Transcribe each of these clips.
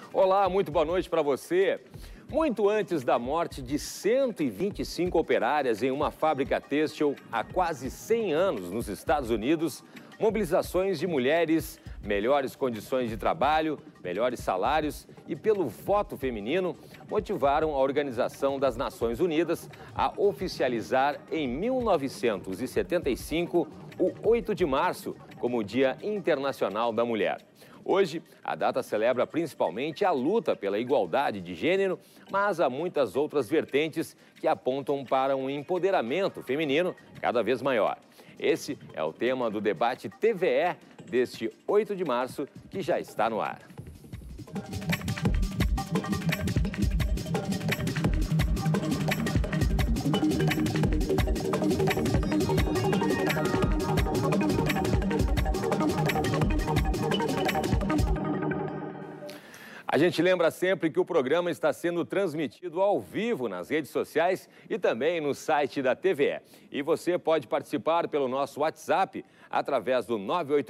Olá, muito boa noite para você. Muito antes da morte de 125 operárias em uma fábrica têxtil há quase 100 anos nos Estados Unidos, mobilizações de mulheres, melhores condições de trabalho, melhores salários e pelo voto feminino motivaram a Organização das Nações Unidas a oficializar em 1975 o 8 de março como Dia Internacional da Mulher. Hoje, a data celebra principalmente a luta pela igualdade de gênero, mas há muitas outras vertentes que apontam para um empoderamento feminino cada vez maior. Esse é o tema do debate TVE deste 8 de março, que já está no ar. A gente lembra sempre que o programa está sendo transmitido ao vivo nas redes sociais e também no site da TVE. E você pode participar pelo nosso WhatsApp através do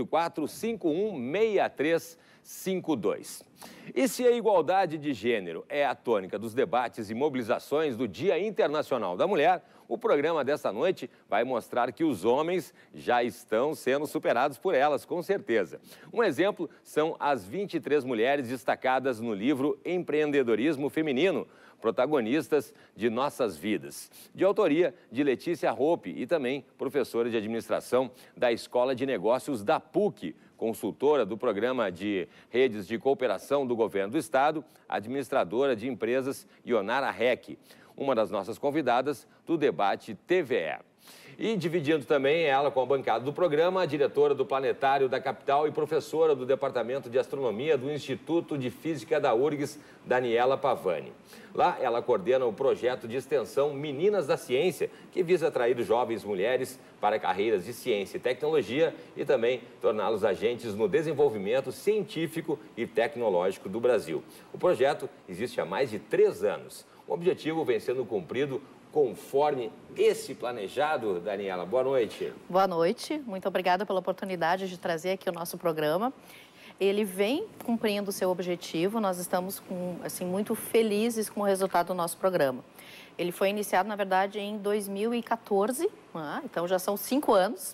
984-516352. E se a igualdade de gênero é a tônica dos debates e mobilizações do Dia Internacional da Mulher, o programa desta noite vai mostrar que os homens já estão sendo superados por elas, com certeza. Um exemplo são as 23 mulheres destacadas no livro Empreendedorismo Feminino, protagonistas de nossas vidas, de autoria de Letícia Hoppe e também professora de administração da Escola de Negócios da PUC, consultora do Programa de Redes de Cooperação do Governo do Estado, administradora de empresas Ionara Reck, uma das nossas convidadas do debate TVE. E dividindo também ela com a bancada do programa, a diretora do Planetário da Capital e professora do Departamento de Astronomia do Instituto de Física da URGS, Daniela Pavani. Lá, ela coordena o projeto de extensão Meninas da Ciência, que visa atrair jovens mulheres para carreiras de ciência e tecnologia e também torná-los agentes no desenvolvimento científico e tecnológico do Brasil. O projeto existe há mais de 3 anos. O objetivo vem sendo cumprido conforme esse planejado. Daniela, boa noite. Boa noite, muito obrigada pela oportunidade de trazer aqui o nosso programa. Ele vem cumprindo o seu objetivo, nós estamos muito felizes com o resultado do nosso programa. Ele foi iniciado, na verdade, em 2014, então já são 5 anos,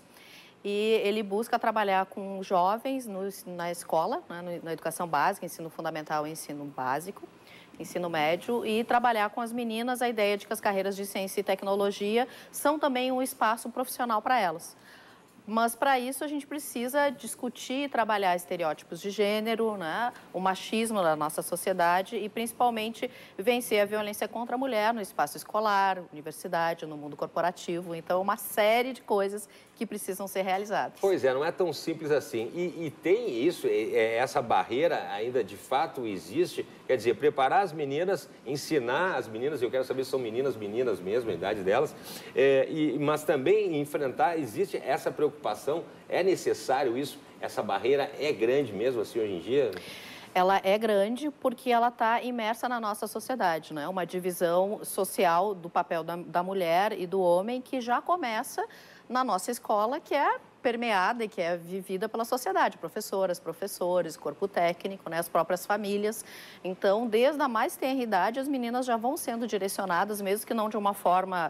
e ele busca trabalhar com jovens na escola, na educação básica, ensino fundamental e ensino básico, ensino médio, e trabalhar com as meninas a ideia de que as carreiras de ciência e tecnologia são também um espaço profissional para elas. Mas, para isso, a gente precisa discutir e trabalhar estereótipos de gênero, o machismo da nossa sociedade e, principalmente, vencer a violência contra a mulher no espaço escolar, universidade, no mundo corporativo. Então, uma série de coisas que precisam ser realizadas. Pois é, não é tão simples assim. E tem isso, essa barreira ainda de fato existe. Quer dizer, preparar as meninas, ensinar as meninas, eu quero saber se são meninas mesmo, a idade delas, mas também enfrentar, existe essa preocupação, é necessário isso? Essa barreira é grande mesmo assim hoje em dia? Ela é grande porque ela está imersa na nossa sociedade, né? Uma divisão social do papel da mulher e do homem que já começa na nossa escola, que é permeada e que é vivida pela sociedade, professoras, professores, corpo técnico, as próprias famílias. Então, desde a mais tenra idade, as meninas já vão sendo direcionadas, mesmo que não de uma forma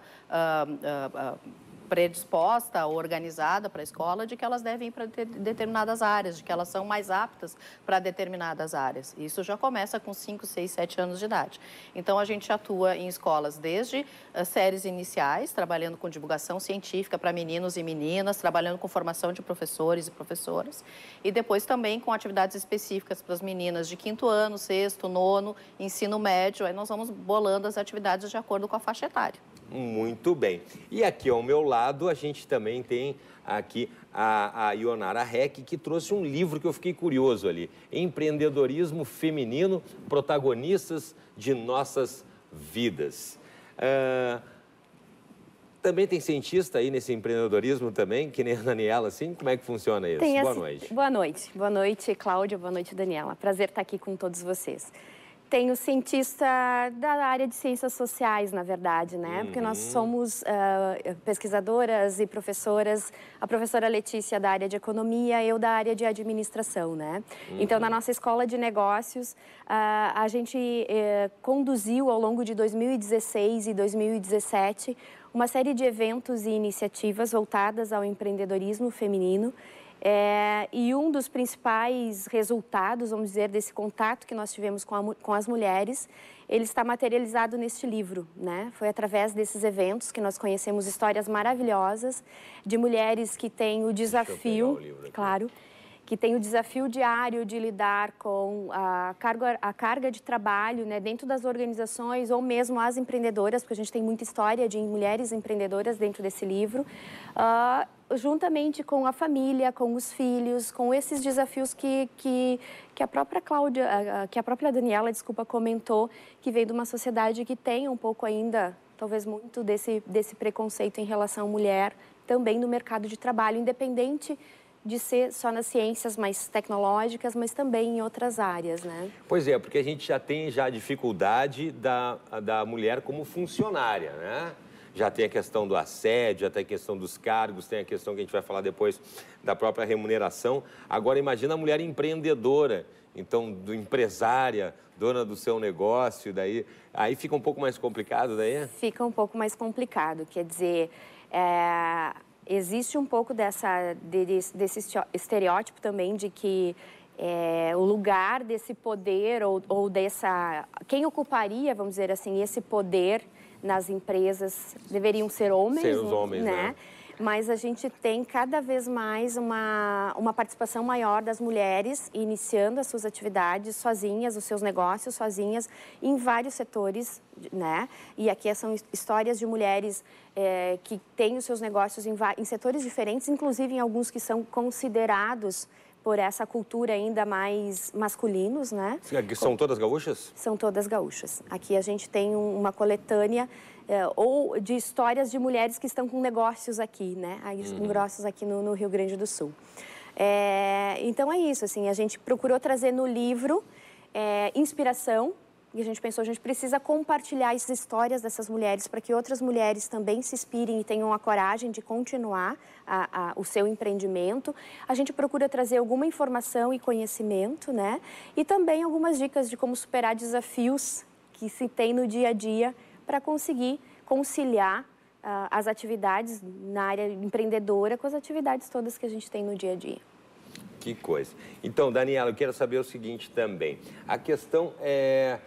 predisposta ou organizada para a escola, de que elas devem ir para determinadas áreas, de que elas são mais aptas para determinadas áreas. Isso já começa com 5, 6, 7 anos de idade. Então, a gente atua em escolas desde séries iniciais, trabalhando com divulgação científica para meninos e meninas, trabalhando com formação de professores e professoras, e depois também com atividades específicas para as meninas de 5º ano, 6º, 9º, ensino médio. Aí nós vamos bolando as atividades de acordo com a faixa etária. Muito bem. E aqui ao meu lado a gente também tem aqui a Ionara Reck, que trouxe um livro que eu fiquei curioso ali. Empreendedorismo Feminino, protagonistas de nossas vidas. Também tem cientista aí nesse empreendedorismo também, que nem a Daniela, assim? Como é que funciona isso? Boa noite. Boa noite. Boa noite, Cláudia. Boa noite, Daniela. Prazer estar aqui com todos vocês. Tenho cientista da área de ciências sociais, na verdade, né? Porque nós somos pesquisadoras e professoras, a professora Letícia da área de economia, eu da área de administração, né? Então, na nossa escola de negócios, a gente conduziu ao longo de 2016 e 2017 uma série de eventos e iniciativas voltadas ao empreendedorismo feminino. E um dos principais resultados, vamos dizer, desse contato que nós tivemos com as mulheres, ele está materializado neste livro, né? Foi através desses eventos que nós conhecemos histórias maravilhosas de mulheres que têm o desafio, claro, que tem o desafio diário de lidar com a carga de trabalho, né, dentro das organizações ou mesmo as empreendedoras, porque a gente tem muita história de mulheres empreendedoras dentro desse livro, juntamente com a família, com os filhos, com esses desafios que a própria Cláudia, que a própria Daniela, desculpa, comentou, que vem de uma sociedade que tem um pouco ainda, talvez muito desse preconceito em relação à mulher, também no mercado de trabalho, independente de ser só nas ciências mais tecnológicas, mas também em outras áreas, né? Pois é, porque a gente já tem a dificuldade da mulher como funcionária, né? Já tem a questão do assédio, já tem a questão dos cargos, tem a questão que a gente vai falar depois da própria remuneração. Agora, imagina a mulher empreendedora, então, do empresária, dona do seu negócio, aí fica um pouco mais complicado, daí? Fica um pouco mais complicado, quer dizer, existe um pouco desse estereótipo também de que o lugar desse poder ou dessa... Quem ocuparia, vamos dizer assim, esse poder nas empresas deveriam ser homens, os homens, né? Mas a gente tem cada vez mais uma participação maior das mulheres iniciando as suas atividades sozinhas, os seus negócios sozinhas, em vários setores, né? E aqui são histórias de mulheres que têm os seus negócios em setores diferentes, inclusive em alguns que são considerados por essa cultura ainda mais masculinos, né? São todas gaúchas? São todas gaúchas. Aqui a gente tem uma coletânea ou de histórias de mulheres que estão com negócios aqui, né? Negócios aqui no Rio Grande do Sul. Então é isso, assim, a gente procurou trazer no livro inspiração. E a gente pensou, a gente precisa compartilhar essas histórias dessas mulheres para que outras mulheres também se inspirem e tenham a coragem de continuar o seu empreendimento. A gente procura trazer alguma informação e conhecimento, né? E também algumas dicas de como superar desafios que se tem no dia a dia para conseguir conciliar as atividades na área empreendedora com as atividades todas que a gente tem no dia a dia. Que coisa. Então, Daniela, eu quero saber o seguinte também. A questão é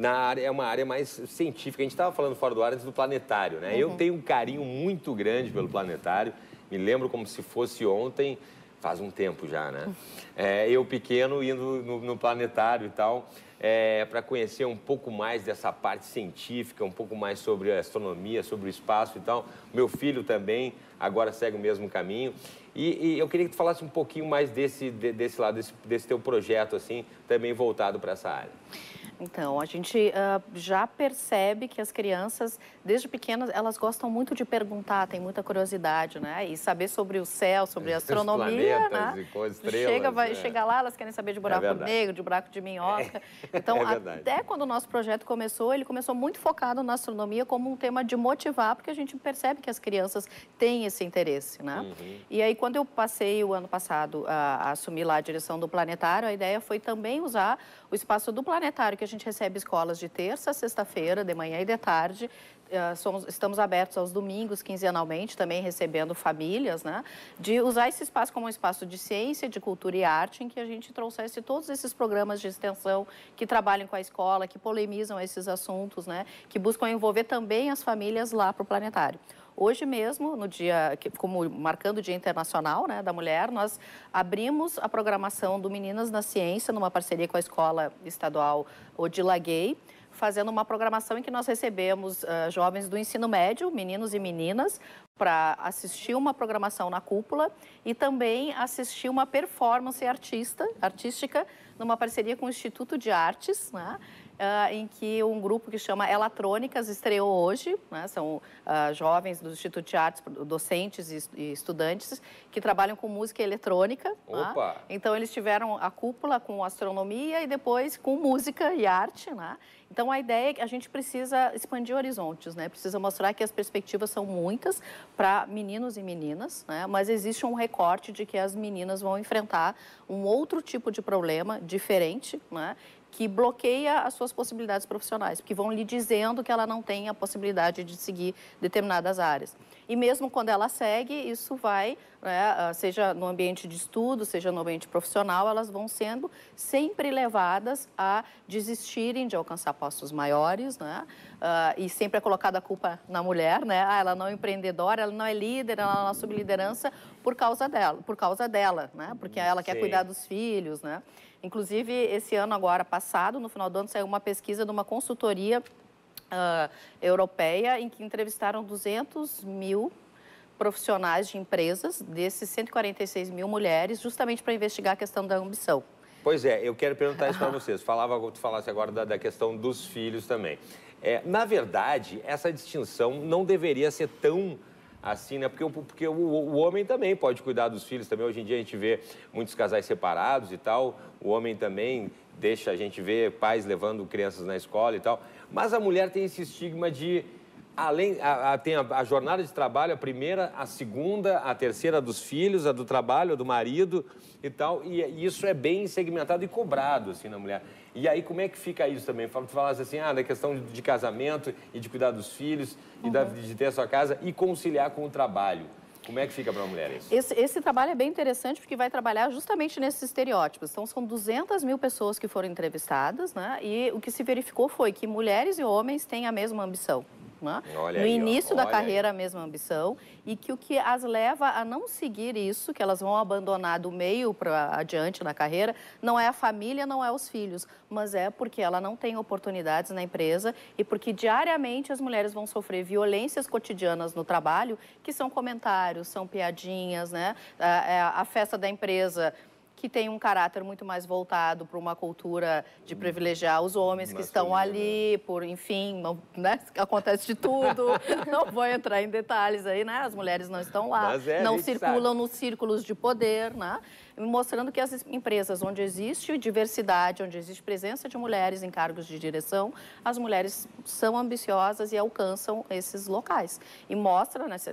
uma área mais científica. A gente estava falando fora do ar antes do planetário, né? Eu tenho um carinho muito grande pelo planetário. Me lembro como se fosse ontem, faz um tempo já, né? Eu pequeno indo no planetário e tal, para conhecer um pouco mais dessa parte científica, um pouco mais sobre a astronomia, sobre o espaço e tal. Meu filho também agora segue o mesmo caminho. E eu queria que tu falasse um pouquinho mais desse lado, desse teu projeto, assim, também voltado para essa área. Então, a gente já percebe que as crianças, desde pequenas, elas gostam muito de perguntar, têm muita curiosidade, né? E saber sobre o céu, sobre a astronomia, os planetas, né? E coisas, estrelas, chega lá, elas querem saber de buraco negro, de buraco de minhoca. Então, até quando o nosso projeto começou, ele começou muito focado na astronomia como um tema de motivar, porque a gente percebe que as crianças têm esse interesse, né? E aí, quando eu passei o ano passado a assumir lá a direção do planetário, a ideia foi também usar o espaço do planetário, que a gente recebe escolas de terça a sexta-feira, de manhã e de tarde. Estamos abertos aos domingos, quinzenalmente, também recebendo famílias, né? De usar esse espaço como um espaço de ciência, de cultura e arte, em que a gente trouxesse todos esses programas de extensão que trabalham com a escola, que polemizam esses assuntos, né? Que buscam envolver também as famílias lá para o planetário. Hoje mesmo, no dia, como marcando o Dia Internacional, né, da Mulher, nós abrimos a programação do Meninas na Ciência, numa parceria com a Escola Estadual Odila Gay, fazendo uma programação em que nós recebemos jovens do ensino médio, meninos e meninas, para assistir uma programação na cúpula e também assistir uma performance artística numa parceria com o Instituto de Artes, né? em que um grupo que chama Elatrônicas estreou hoje, né? São jovens do Instituto de Artes, docentes e estudantes que trabalham com música eletrônica. Opa! Né? Então, eles tiveram a cúpula com astronomia e depois com música e arte, né? Então, a ideia é que a gente precisa expandir horizontes, né? Precisa mostrar que as perspectivas são muitas para meninos e meninas, né? Mas existe um recorte de que as meninas vão enfrentar um outro tipo de problema diferente, né? Que bloqueia as suas possibilidades profissionais, porque vão lhe dizendo que ela não tem a possibilidade de seguir determinadas áreas. E mesmo quando ela segue, isso vai, né, seja no ambiente de estudo, seja no ambiente profissional, elas vão sendo sempre levadas a desistirem de alcançar postos maiores, né? E sempre é colocada a culpa na mulher, né? Ela não é empreendedora, ela não é líder, ela não assume liderança por causa dela, né? Porque ela quer cuidar dos filhos, né? Inclusive, esse ano agora passado, no final do ano, saiu uma pesquisa de uma consultoria europeia em que entrevistaram 200 mil profissionais de empresas, desses 146 mil mulheres, justamente para investigar a questão da ambição. Pois é, eu quero perguntar isso para vocês. Tu falasse agora da questão dos filhos também. Na verdade, essa distinção não deveria ser tão assim, né? Porque o homem também pode cuidar dos filhos também. Hoje em dia a gente vê muitos casais separados e tal. O homem também deixa a gente ver pais levando crianças na escola e tal. Mas a mulher tem esse estigma de... tem a jornada de trabalho, a primeira, a segunda, a terceira dos filhos, a do trabalho, a do marido e tal. E isso é bem segmentado e cobrado, assim, na mulher. E aí, como é que fica isso também? Tu falas assim, da questão de casamento e de cuidar dos filhos, e de ter a sua casa e conciliar com o trabalho. Como é que fica para a mulher isso? Esse trabalho é bem interessante porque vai trabalhar justamente nesses estereótipos. Então, são 200 mil pessoas que foram entrevistadas, né? E o que se verificou foi que mulheres e homens têm a mesma ambição. Né? No início da carreira, a mesma ambição, e que o que as leva a não seguir isso, que elas vão abandonar do meio para adiante na carreira, não é a família, não é os filhos, mas é porque ela não tem oportunidades na empresa e porque diariamente as mulheres vão sofrer violências cotidianas no trabalho, que são comentários, são piadinhas, né? A festa da empresa, que tem um caráter muito mais voltado para uma cultura de privilegiar os homens que estão ali, enfim, né? Acontece de tudo. Não vou entrar em detalhes aí, né? As mulheres não estão lá, não circulam nos círculos de poder, né? Mostrando que as empresas onde existe diversidade, onde existe presença de mulheres em cargos de direção, as mulheres são ambiciosas e alcançam esses locais. E mostra, né,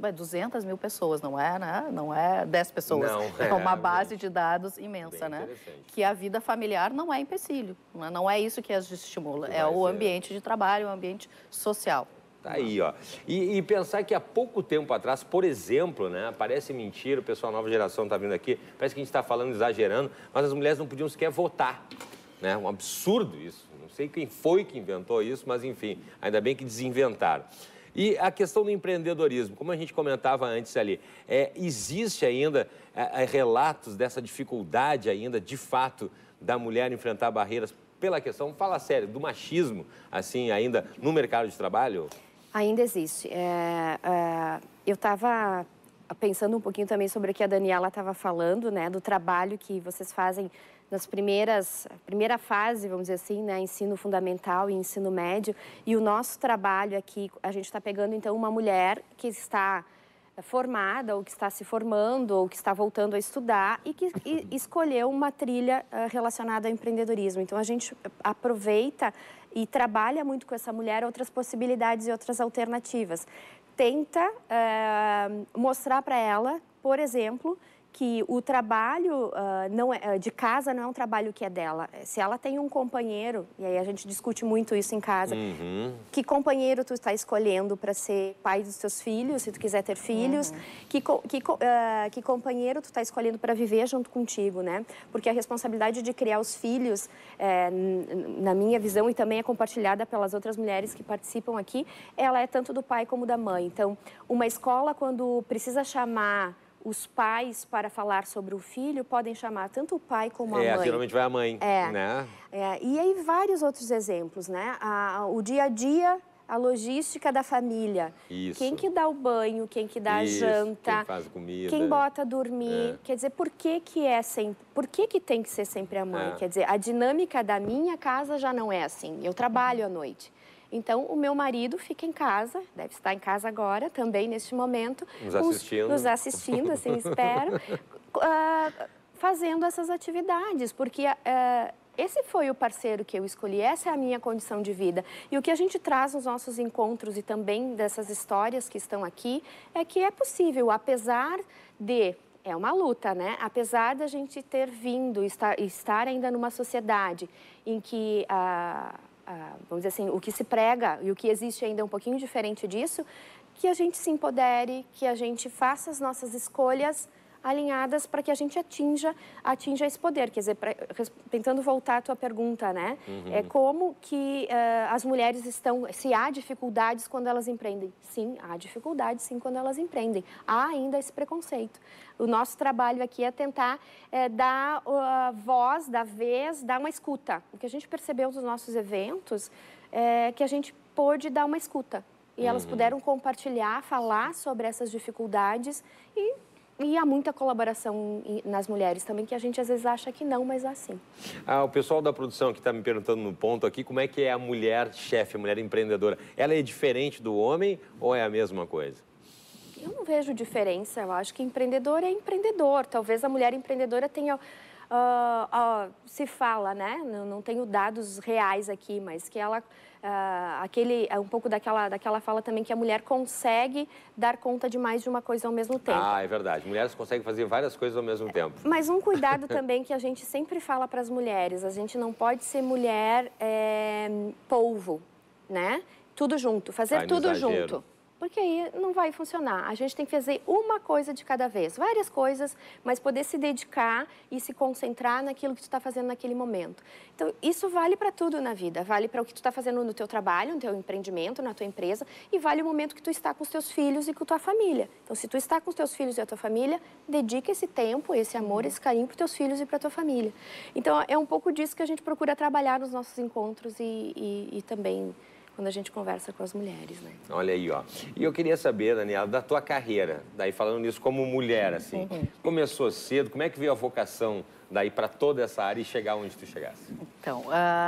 200 mil pessoas, não é, né? Não é 10 pessoas. Não, é uma base de dados imensa, né? Que a vida familiar não é empecilho, não é isso que as estimula, é o ambiente de trabalho, o ambiente social. Tá aí, ó. E pensar que há pouco tempo atrás, por exemplo, né? Parece mentira, o pessoal nova geração tá vindo aqui, parece que a gente está falando, exagerando, mas as mulheres não podiam sequer votar, né? Um absurdo isso. Não sei quem foi que inventou isso, mas enfim, ainda bem que desinventaram. E a questão do empreendedorismo, como a gente comentava antes ali, existe ainda relatos dessa dificuldade ainda, de fato, da mulher enfrentar barreiras pela questão, fala sério, do machismo, assim, ainda no mercado de trabalho? Ainda existe. Eu estava pensando um pouquinho também sobre o que a Daniela estava falando, né, do trabalho que vocês fazem nas primeira fase, vamos dizer assim, né, ensino fundamental e ensino médio. E o nosso trabalho aqui, a gente está pegando, então, uma mulher que está formada, ou que está se formando, ou que está voltando a estudar e que escolheu uma trilha relacionada ao empreendedorismo. Então, a gente aproveita e trabalha muito com essa mulher outras possibilidades e outras alternativas. Tenta mostrar para ela, por exemplo, que o trabalho de casa não é um trabalho que é dela. Se ela tem um companheiro, e aí a gente discute muito isso em casa, que companheiro tu está escolhendo para ser pai dos teus filhos, se tu quiser ter filhos, que companheiro tu está escolhendo para viver junto contigo, né? Porque a responsabilidade de criar os filhos, na minha visão, e também é compartilhada pelas outras mulheres que participam aqui, ela é tanto do pai como da mãe. Então, uma escola, quando precisa chamar os pais para falar sobre o filho, podem chamar tanto o pai como a mãe. Geralmente vai a mãe, né? E aí vários outros exemplos, né? O dia a dia a logística da família. Isso. Quem que dá o banho, quem que dá a janta, quem faz comida, quem bota a dormir. Quer dizer, por que que tem que ser sempre a mãe? Quer dizer, a dinâmica da minha casa já não é assim. Eu trabalho à noite. Então, o meu marido fica em casa, deve estar em casa agora, também neste momento. Nos assistindo, assim, espero, fazendo essas atividades, porque esse foi o parceiro que eu escolhi, essa é a minha condição de vida. E o que a gente traz nos nossos encontros e também dessas histórias que estão aqui, é que é possível, apesar de... É uma luta, né? Apesar da gente ter vindo, estar ainda numa sociedade em que... vamos dizer assim, o que se prega e o que existe ainda é um pouquinho diferente disso, que a gente se empodere, que a gente faça as nossas escolhas alinhadas para que a gente atinja esse poder. Quer dizer, tentando voltar à tua pergunta, né? É como que as mulheres estão... Se há dificuldades quando elas empreendem? Sim, há dificuldades, sim, quando elas empreendem. Há ainda esse preconceito. O nosso trabalho aqui é tentar dar voz, dar vez, dar uma escuta. O que a gente percebeu dos nossos eventos é que a gente pôde dar uma escuta. E elas puderam compartilhar, falar sobre essas dificuldades e há muita colaboração nas mulheres também, que a gente às vezes acha que não, mas há sim. O pessoal da produção que está me perguntando no ponto aqui, como é que é a mulher chefe, a mulher empreendedora? Ela é diferente do homem ou é a mesma coisa? Eu não vejo diferença, eu acho que empreendedor é empreendedor. Talvez a mulher empreendedora tenha... se fala, né? Não tenho dados reais aqui, mas que ela... um pouco daquela fala também que a mulher consegue dar conta de mais de uma coisa ao mesmo tempo. É verdade. Mulheres conseguem fazer várias coisas ao mesmo tempo. Mas um cuidado também que a gente sempre fala para as mulheres, a gente não pode ser mulher polvo, né? Tudo junto, fazer tudo junto. Porque aí não vai funcionar. A gente tem que fazer uma coisa de cada vez, várias coisas, mas poder se dedicar e se concentrar naquilo que tu está fazendo naquele momento. Então, isso vale para tudo na vida. Vale para o que tu está fazendo no teu trabalho, no teu empreendimento, na tua empresa, e vale o momento que tu está com os teus filhos e com a tua família. Então, se tu está com os teus filhos e a tua família, dedica esse tempo, esse amor, esse carinho para os teus filhos e para a tua família. Então, é um pouco disso que a gente procura trabalhar nos nossos encontros e também... quando a gente conversa com as mulheres, né? Olha aí, ó. E eu queria saber, Daniela, da tua carreira, daí falando nisso como mulher, assim. Começou cedo, como é que veio a vocação daí para toda essa área e chegar onde tu chegasse? Então,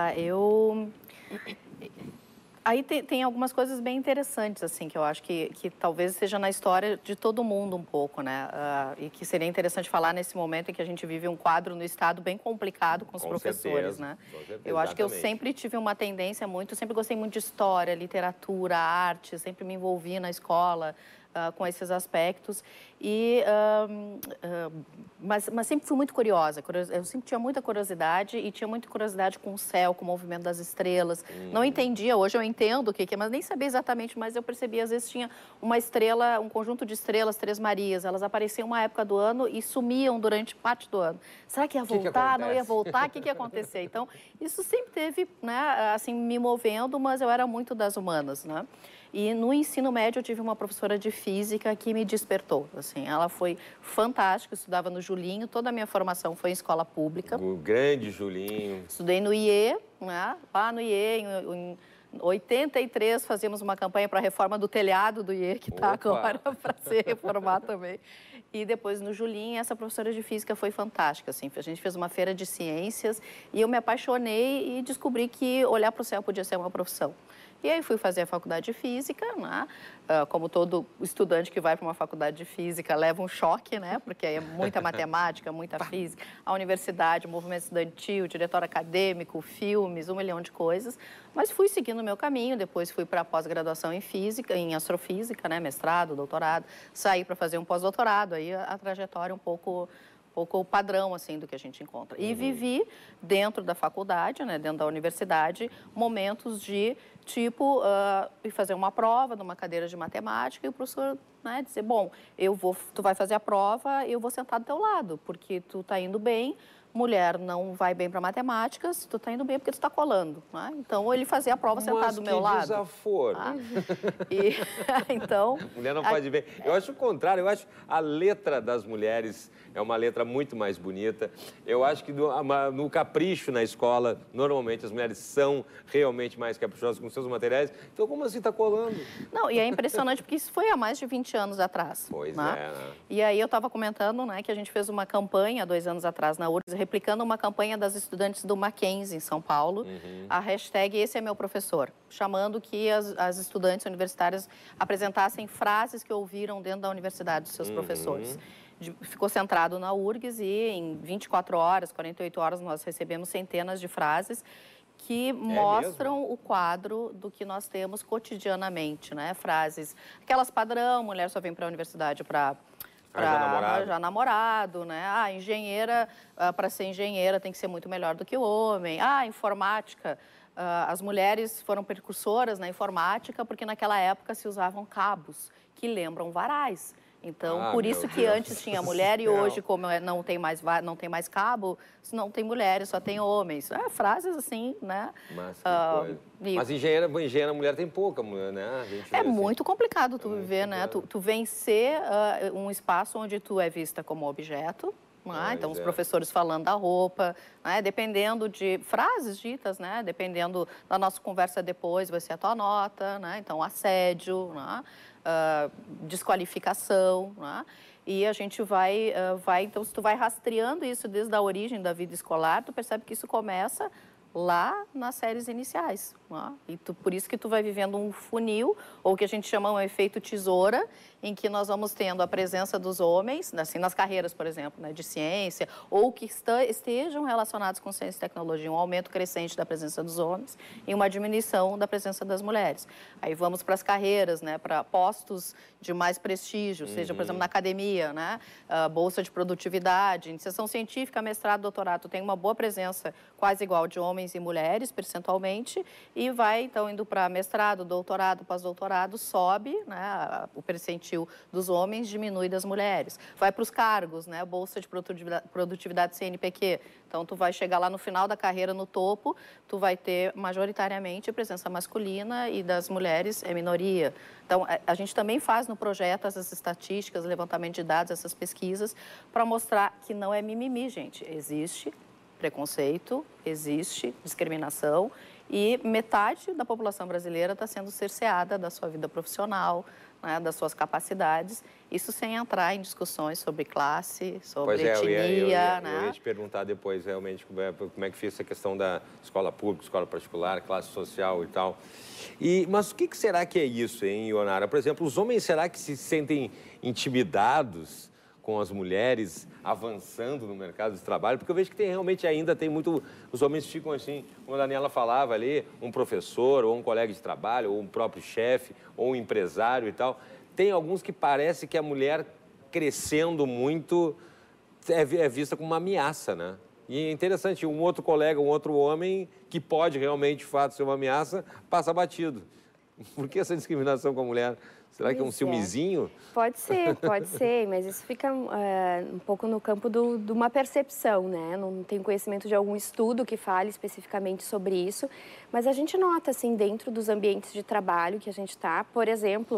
Aí tem algumas coisas bem interessantes, assim, que eu acho que talvez seja na história de todo mundo um pouco, né? E que seria interessante falar nesse momento em que a gente vive um quadro no Estado bem complicado com os professores, né? Eu acho que eu sempre tive uma tendência sempre gostei muito de história, literatura, arte, sempre me envolvi na escola com esses aspectos. Mas sempre fui muito curiosa. Eu sempre tinha muita curiosidade e tinha muita curiosidade com o céu, com o movimento das estrelas. Não entendia, hoje eu entendo o que é, mas nem sabia exatamente, mas eu percebia, às vezes tinha uma estrela, um conjunto de estrelas, Três Marias, elas apareciam uma época do ano e sumiam durante parte do ano. Será que ia voltar? Não ia voltar? O que ia acontecer? Então, isso sempre teve, né, assim, me movendo, mas eu era muito das humanas, né? E no ensino médio eu tive uma professora de física que me despertou, assim, ela foi fantástica, eu estudava no Julinho, toda a minha formação foi em escola pública. O grande Julinho. Estudei no IE, né? Lá no IE, em 83, fazíamos uma campanha para a reforma do telhado do IE, que está agora para ser reformado também. E depois no Julinho, essa professora de física foi fantástica, assim, a gente fez uma feira de ciências e eu me apaixonei e descobri que olhar para o céu podia ser uma profissão. E aí fui fazer a faculdade de física, né? Como todo estudante que vai para uma faculdade de física leva um choque, né? Porque é muita matemática, muita física. A universidade, o movimento estudantil, diretório acadêmico, filmes, 1 milhão de coisas. Mas fui seguindo o meu caminho, depois fui para a pós-graduação em física, em astrofísica, né? Mestrado, doutorado. Saí para fazer um pós-doutorado, aí a trajetória um pouco padrão, assim, do que a gente encontra. E vivi dentro da faculdade, né, dentro da universidade, momentos de, tipo, fazer uma prova numa cadeira de matemática e o professor, né, dizer, bom, tu vai fazer a prova, eu vou sentar do teu lado, porque tu tá indo bem, mulher não vai bem para matemática, se tu tá indo bem porque tu tá colando, né? Então, ele fazia a prova sentado do meu lado. Mas que desaforo. E, então... Mulher não pode ver. Eu acho o contrário, eu acho a letra das mulheres é uma letra muito mais bonita. Eu acho que no capricho na escola, normalmente as mulheres são realmente mais caprichosas com seus materiais. Então, como assim tá colando? Não, e é impressionante porque isso foi há mais de 20 anos atrás. Pois né? é, né? E aí eu estava comentando, né, que a gente fez uma campanha 2 anos atrás na URGS, replicando uma campanha das estudantes do Mackenzie, em São Paulo, a hashtag Esse é Meu Professor, chamando que as estudantes universitárias apresentassem frases que ouviram dentro da universidade dos seus professores. Ficou centrado na URGS e em 24 horas, 48 horas, nós recebemos centenas de frases que mostram o quadro do que nós temos cotidianamente, né? Frases, aquelas padrão, mulher só vem para a universidade para arranjar namorado, né? Ah, engenheira, para ser engenheira tem que ser muito melhor do que o homem. Ah, informática, as mulheres foram precursoras na informática porque naquela época se usavam cabos que lembram varais. Então, por isso que antes tinha mulher e hoje, como não tem mais cabo, não tem mulheres, só tem homens. Frases assim, né? Mas que coisa. Mas engenheira mulher tem pouca mulher, né? É muito complicado tu viver, né? Tu vencer um espaço onde tu é vista como objeto. Então, os professores falando da roupa, né? Dependendo de frases ditas, né? Dependendo da nossa conversa depois, vai ser a tua nota, né? Então, assédio, né? Desqualificação, né? E a gente então, se tu vai rastreando isso desde a origem da vida escolar, tu percebe que isso começa lá nas séries iniciais. Né? E por isso que tu vai vivendo um funil, ou o que a gente chama um efeito tesoura, em que nós vamos tendo a presença dos homens, assim, nas carreiras, por exemplo, né, de ciência, ou que estejam relacionados com ciência e tecnologia, um aumento crescente da presença dos homens e uma diminuição da presença das mulheres. Aí vamos para as carreiras, né, para postos de mais prestígio, seja, por exemplo, na academia, né, bolsa de produtividade, iniciação científica, mestrado, doutorado, tu tem uma boa presença quase igual de homens e mulheres, percentualmente, e vai, então, indo para mestrado, doutorado, pós-doutorado, sobe, né, o percentil dos homens, diminui das mulheres. Vai para os cargos, né, bolsa de produtividade CNPq, então tu vai chegar lá no final da carreira, no topo, tu vai ter majoritariamente presença masculina e das mulheres é minoria. Então, a gente também faz no projeto essas estatísticas, levantamento de dados, essas pesquisas, para mostrar que não é mimimi, gente, existe preconceito, existe discriminação e metade da população brasileira está sendo cerceada da sua vida profissional, né, das suas capacidades, isso sem entrar em discussões sobre classe, sobre etnia. Eu ia te perguntar depois, realmente, como é que fica essa questão da escola pública, escola particular, classe social e tal. Mas o que será que é isso, hein, Ionara? Por exemplo, os homens, será que se sentem intimidados com as mulheres avançando no mercado de trabalho? Porque eu vejo que realmente ainda tem muito... Os homens ficam assim, como a Daniela falava ali, um professor, ou um colega de trabalho, ou um próprio chefe, ou um empresário e tal. Tem alguns que parece que a mulher crescendo muito é vista como uma ameaça, né? E é interessante, um outro colega, um outro homem, que pode realmente, de fato, ser uma ameaça, passa batido. Por que essa discriminação com a mulher? Será que é um ciúmezinho? Pode ser, mas isso fica um pouco no campo de uma percepção, né? Não tenho conhecimento de algum estudo que fale especificamente sobre isso, mas a gente nota, assim, dentro dos ambientes de trabalho que a gente está, por exemplo,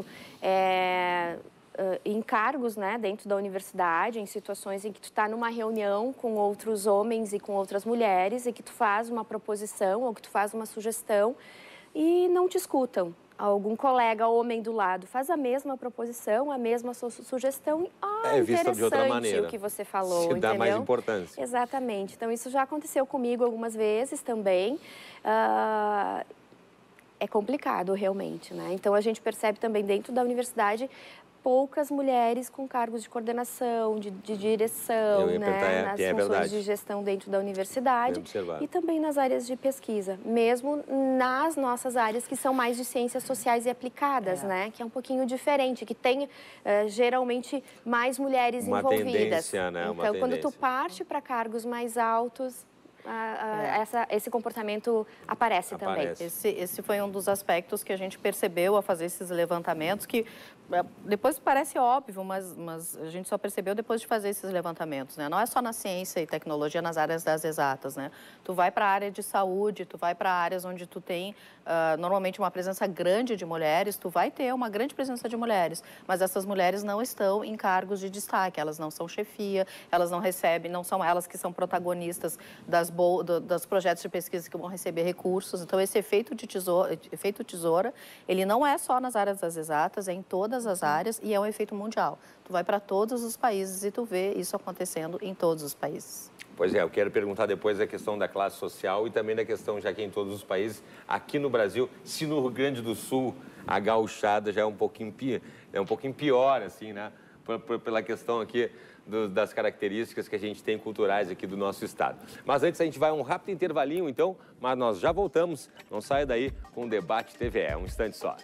em cargos, né, dentro da universidade, em situações em que tu está numa reunião com outros homens e com outras mulheres e que tu faz uma proposição ou que tu faz uma sugestão e não te escutam. Algum colega homem do lado faz a mesma proposição, a mesma sugestão. É vista de outra maneira. O que você falou, se dá mais importância. Exatamente. Então, isso já aconteceu comigo algumas vezes também. É complicado, realmente, né? Então, a gente percebe também dentro da universidade poucas mulheres com cargos de coordenação, de direção, né, nas funções de gestão dentro da universidade e também nas áreas de pesquisa, mesmo nas nossas áreas que são mais de ciências sociais e aplicadas, né, que é um pouquinho diferente, que tem geralmente mais mulheres envolvidas. Tendência, né? Então, quando tu parte para cargos mais altos, esse comportamento aparece também. Esse foi um dos aspectos que a gente percebeu ao fazer esses levantamentos, que depois parece óbvio, mas a gente só percebeu depois de fazer esses levantamentos, né? Não é só na ciência e tecnologia, nas áreas das exatas, né? Tu vai para a área de saúde, tu vai para áreas onde tu tem normalmente uma presença grande de mulheres, tu vai ter uma grande presença de mulheres, mas essas mulheres não estão em cargos de destaque, elas não são chefia, elas não recebem, não são elas que são protagonistas dos projetos de pesquisa que vão receber recursos. Então, esse efeito tesoura, ele não é só nas áreas das exatas, é em todas as áreas e é um efeito mundial. Tu vai para todos os países e tu vê isso acontecendo em todos os países. Pois é, eu quero perguntar depois da questão da classe social e também da questão, já que em todos os países, aqui no Brasil, se no Rio Grande do Sul a gauchada já é um pouquinho pior, assim, né? Pela questão aqui das características que a gente tem culturais aqui do nosso estado. Mas antes a gente vai a um rápido intervalinho, então, mas nós já voltamos. Não saia daí com o Debate TVE, um instante só.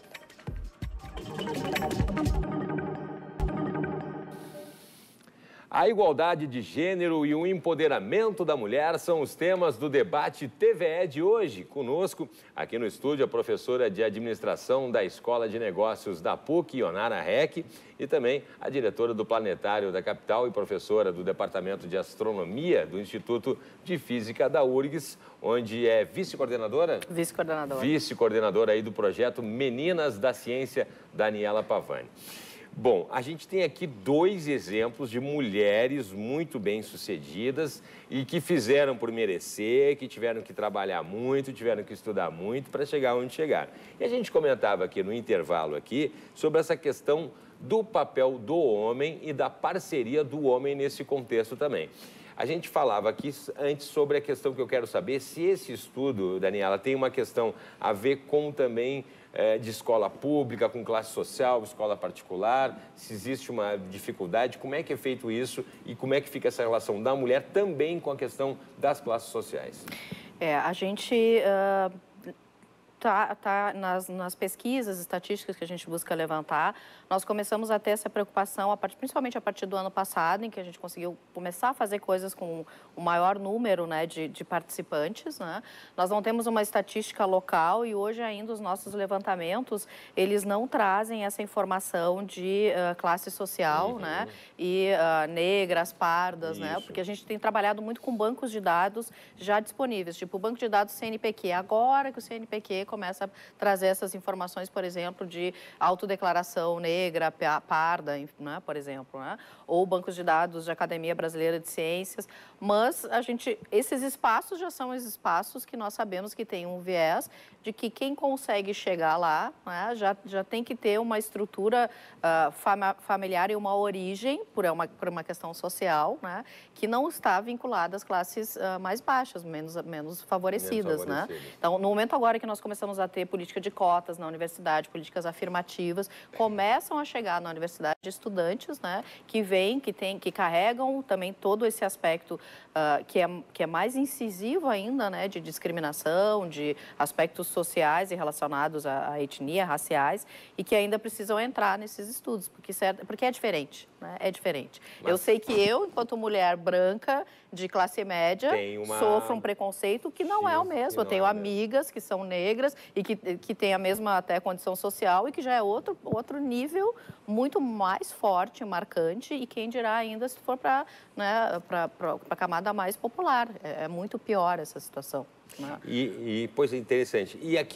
A igualdade de gênero e o empoderamento da mulher são os temas do Debate TVE de hoje. Conosco, aqui no estúdio, a professora de administração da Escola de Negócios da PUC, Ionara Reck, e também a diretora do Planetário da Capital e professora do Departamento de Astronomia do Instituto de Física da URGS, onde é vice-coordenadora? Vice-coordenadora. Vice-coordenadora aí do projeto Meninas da Ciência, Daniela Pavani. Bom, a gente tem aqui 2 exemplos de mulheres muito bem-sucedidas e que fizeram por merecer, que tiveram que trabalhar muito, tiveram que estudar muito para chegar onde chegaram. E a gente comentava aqui no intervalo aqui sobre essa questão do papel do homem e da parceria do homem nesse contexto também. A gente falava aqui antes sobre a questão que eu quero saber, se esse estudo, Daniela, tem uma questão a ver com também de escola pública, com classe social, escola particular, se existe uma dificuldade, como é que é feito isso e como é que fica essa relação da mulher também com a questão das classes sociais? A gente tá nas pesquisas estatísticas que a gente busca levantar, nós começamos a ter essa preocupação, principalmente a partir do ano passado, em que a gente conseguiu começar a fazer coisas com o maior número, né, de participantes, né? Nós não temos uma estatística local e hoje ainda os nossos levantamentos, eles não trazem essa informação de classe social, né, e negras, pardas, né, porque a gente tem trabalhado muito com bancos de dados já disponíveis, tipo o banco de dados CNPq. Agora que o CNPq começa a trazer essas informações, por exemplo, de autodeclaração negra, parda, né, por exemplo, né? Ou bancos de dados de Academia Brasileira de Ciências, mas esses espaços já são os espaços que nós sabemos que tem um viés de que quem consegue chegar lá, né, já tem que ter uma estrutura familiar e uma origem, por uma questão social, né, que não está vinculada às classes mais baixas, menos favorecidas, né? Então, no momento agora que nós começamos a ter política de cotas na universidade, políticas afirmativas, começam a chegar na universidade estudantes, né, que carregam também todo esse aspecto que é mais incisivo ainda, né, de discriminação, de aspectos sociais e relacionados à etnia, raciais, e que ainda precisam entrar nesses estudos, porque é diferente, né? É diferente. Mas eu sei que eu, enquanto mulher branca, de classe média, sofro um preconceito que não é o mesmo. Eu tenho amigas que são negras e que têm a mesma até condição social e que já é outro nível muito mais forte, marcante, e quem dirá ainda se for para, né, a camada mais popular. É muito pior essa situação. Pois é, interessante. E aqui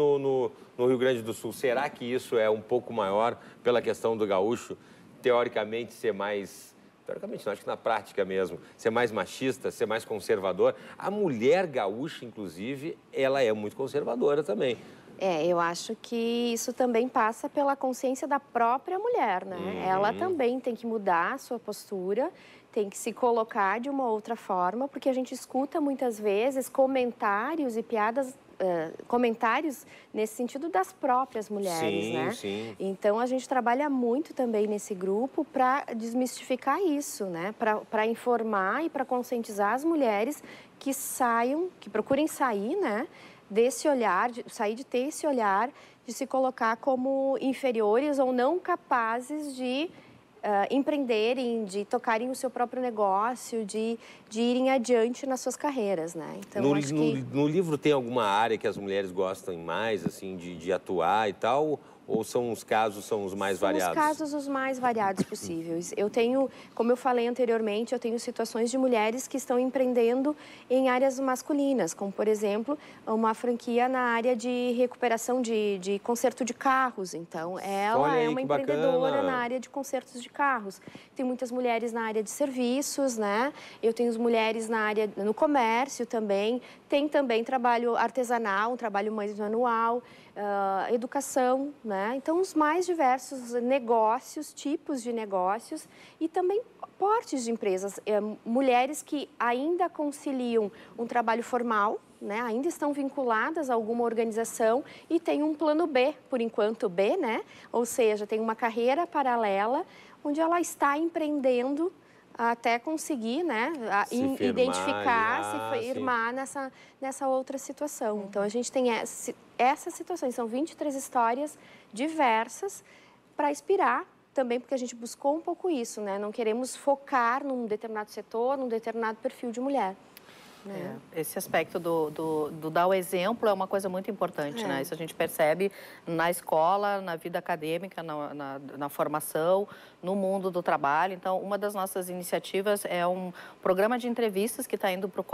no Rio Grande do Sul, será que isso é um pouco maior pela questão do gaúcho, teoricamente ser mais... Teoricamente não, acho que na prática mesmo, ser mais machista, ser mais conservador? A mulher gaúcha, inclusive, ela é muito conservadora também. Eu acho que isso também passa pela consciência da própria mulher, né? Ela também tem que mudar a sua postura, tem que se colocar de uma outra forma, porque a gente escuta muitas vezes comentários e piadas, comentários nesse sentido das próprias mulheres, né? Sim. Então, a gente trabalha muito também nesse grupo para desmistificar isso, né? Para informar e para conscientizar as mulheres que procurem sair, né, desse olhar, sair de ter esse olhar de se colocar como inferiores ou não capazes de empreenderem, de tocarem o seu próprio negócio, de irem adiante nas suas carreiras, né? Então, no livro tem alguma área que as mulheres gostam mais, assim, de atuar e tal? Ou são os casos, são os mais variados? São os casos os mais variados possíveis. Eu tenho, como eu falei anteriormente, eu tenho situações de mulheres que estão empreendendo em áreas masculinas, como, por exemplo, uma franquia na área de recuperação de conserto de carros. Então, ela é uma empreendedora na área de consertos de carros. Tem muitas mulheres na área de serviços, né? Eu tenho mulheres na área, no comércio também. Tem também trabalho artesanal, um trabalho mais manual. Educação, né? Então, os mais diversos negócios, tipos de negócios e também portes de empresas. Mulheres que ainda conciliam um trabalho formal, né? Ainda estão vinculadas a alguma organização e tem um plano B, por enquanto B, né? Ou seja, tem uma carreira paralela onde ela está empreendendo até conseguir, né, identificar, se firmar nessa outra situação. Então, a gente tem essas situações, são 23 histórias diversas para inspirar também, porque a gente buscou um pouco isso, né? Não queremos focar num determinado setor, num determinado perfil de mulher. Esse aspecto do dar o exemplo é uma coisa muito importante, né? Isso a gente percebe na escola, na vida acadêmica, na formação, no mundo do trabalho. Então, uma das nossas iniciativas é um programa de entrevistas que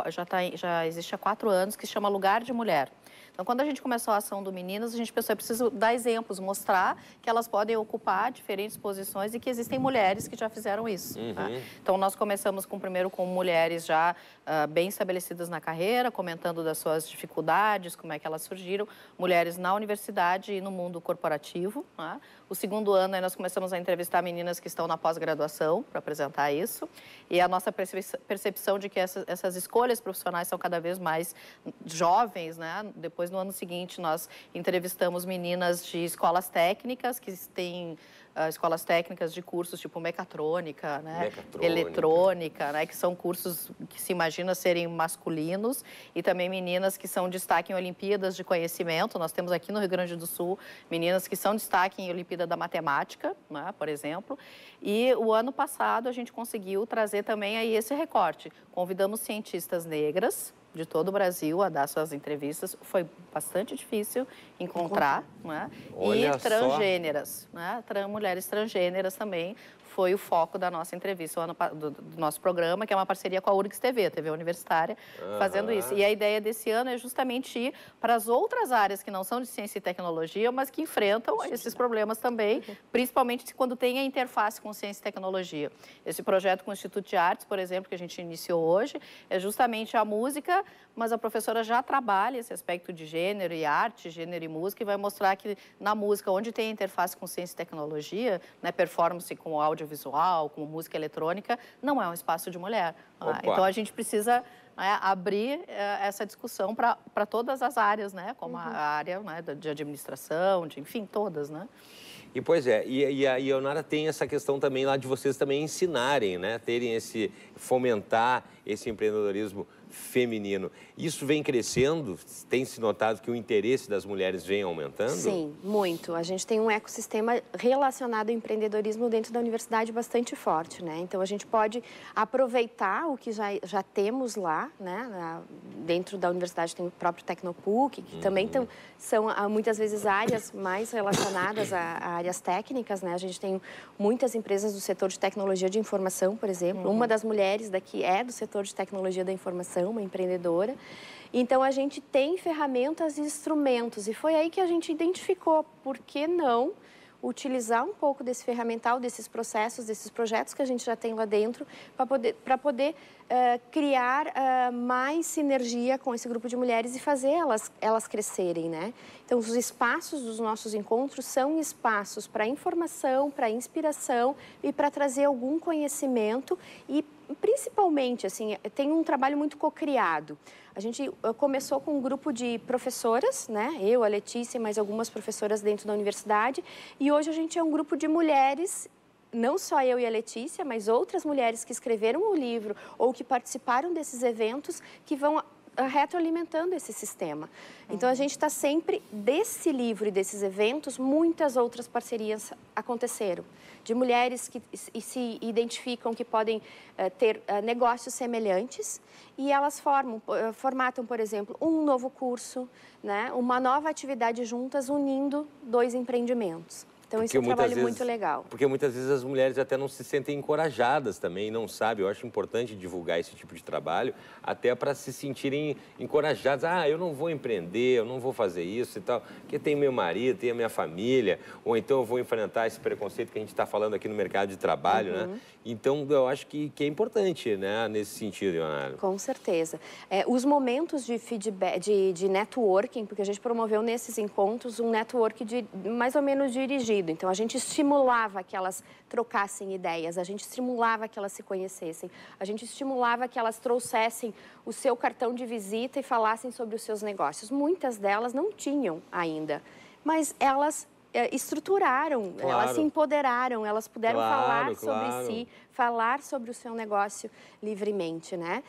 já existe há 4 anos, que se chama Lugar de Mulher. Então, quando a gente começou a ação do Meninas, a gente pensou, preciso dar exemplos, mostrar que elas podem ocupar diferentes posições e que existem mulheres que já fizeram isso. Tá? Então, nós começamos primeiro com mulheres já bem estabelecidas na carreira, comentando das suas dificuldades, como é que elas surgiram, mulheres na universidade e no mundo corporativo. Tá? O segundo ano, aí nós começamos a entrevistar meninas que estão na pós-graduação para apresentar isso. E a nossa percepção de que essas escolhas profissionais são cada vez mais jovens, né? Depois, no ano seguinte, nós entrevistamos meninas de escolas técnicas, que têm escolas técnicas de cursos tipo mecatrônica, né? Eletrônica, né? Que são cursos que se imagina serem masculinos, e também meninas que são destaque em Olimpíadas de Conhecimento. Nós temos aqui no Rio Grande do Sul meninas que são destaque em Olimpíada da Matemática, né? Por exemplo. E o ano passado a gente conseguiu trazer também aí esse recorte. Convidamos cientistas negras de todo o Brasil a dar suas entrevistas. Foi bastante difícil encontrar, né? E transgêneras, né? Mulheres transgêneras também foi o foco da nossa entrevista, do nosso programa, que é uma parceria com a URGS TV, a TV universitária, fazendo isso. E a ideia desse ano é justamente ir para as outras áreas que não são de ciência e tecnologia, mas que enfrentam esses problemas também, principalmente quando tem a interface com ciência e tecnologia. Esse projeto com o Instituto de Artes, por exemplo, que a gente iniciou hoje, é justamente a música, mas a professora já trabalha esse aspecto de gênero e arte, gênero e música, e vai mostrar que na música, onde tem a interface com ciência e tecnologia, né, performance com audiovisual, com música eletrônica, não é um espaço de mulher. Então, a gente precisa abrir essa discussão para todas as áreas, né, como a área, né, de administração, enfim, todas, né? E, pois é, e a Ionara tem essa questão também lá de vocês também ensinarem, né, fomentar esse empreendedorismo feminino. Isso vem crescendo? Tem se notado que o interesse das mulheres vem aumentando? Sim, muito. A gente tem um ecossistema relacionado ao empreendedorismo dentro da universidade bastante forte, né? Então, a gente pode aproveitar o que já temos lá, né? Dentro da universidade tem o próprio Tecnopuc, que também são muitas vezes áreas mais relacionadas a áreas técnicas, né? A gente tem muitas empresas do setor de tecnologia de informação, por exemplo. Uma das mulheres daqui é do setor de tecnologia da informação, uma empreendedora. Então, a gente tem ferramentas e instrumentos, e foi aí que a gente identificou por que não utilizar um pouco desse ferramental, desses processos, desses projetos que a gente já tem lá dentro, para poder criar mais sinergia com esse grupo de mulheres e fazer elas crescerem, né? Então, os espaços dos nossos encontros são espaços para informação, para inspiração e para trazer algum conhecimento e, principalmente, assim, tem um trabalho muito cocriado. A gente começou com um grupo de professoras, né? Eu, a Letícia e mais algumas professoras dentro da universidade. E hoje a gente é um grupo de mulheres, não só eu e a Letícia, mas outras mulheres que escreveram o livro ou que participaram desses eventos, que vão retroalimentando esse sistema. Então, a gente está sempre, desse livro e desses eventos, muitas outras parcerias aconteceram. De mulheres que se identificam que podem ter negócios semelhantes e elas formatam, por exemplo, um novo curso, né, uma nova atividade juntas, unindo 2 empreendimentos. Então, isso é um trabalho muito legal. Porque muitas vezes as mulheres até não se sentem encorajadas também, não sabem. Eu acho importante divulgar esse tipo de trabalho, até para se sentirem encorajadas. Ah, eu não vou empreender, eu não vou fazer isso e tal, porque tem meu marido, tem a minha família, ou então eu vou enfrentar esse preconceito que a gente está falando aqui no mercado de trabalho, né? Então, eu acho que é importante, né, nesse sentido, Ionara. Com certeza. Os momentos de feedback, de networking, porque a gente promoveu nesses encontros um network mais ou menos dirigido. Então, a gente estimulava que elas trocassem ideias, a gente estimulava que elas se conhecessem, a gente estimulava que elas trouxessem o seu cartão de visita e falassem sobre os seus negócios. Muitas delas não tinham ainda, mas elas estruturaram, elas se empoderaram, elas puderam falar sobre si, falar sobre o seu negócio livremente, né?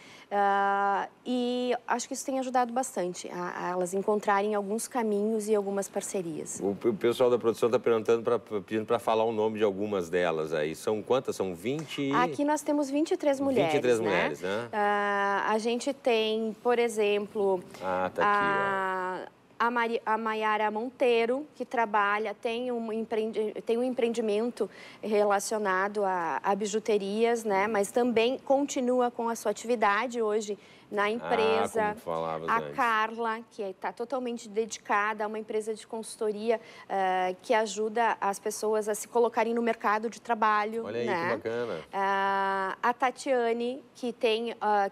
E acho que isso tem ajudado bastante a elas encontrarem alguns caminhos e algumas parcerias. O pessoal da produção está pedindo para falar o nome de algumas delas aí. São quantas? São 20? Aqui nós temos 23 mulheres, 23 mulheres, né? A gente tem, por exemplo... tá aqui, ó. A Maiara Monteiro, que trabalha, tem um empreendimento relacionado a bijuterias, né? Mas também continua com a sua atividade hoje na empresa. A Carla, que está totalmente dedicada a uma empresa de consultoria que ajuda as pessoas a se colocarem no mercado de trabalho. Olha aí, né? que bacana. A Tatiane, que tem,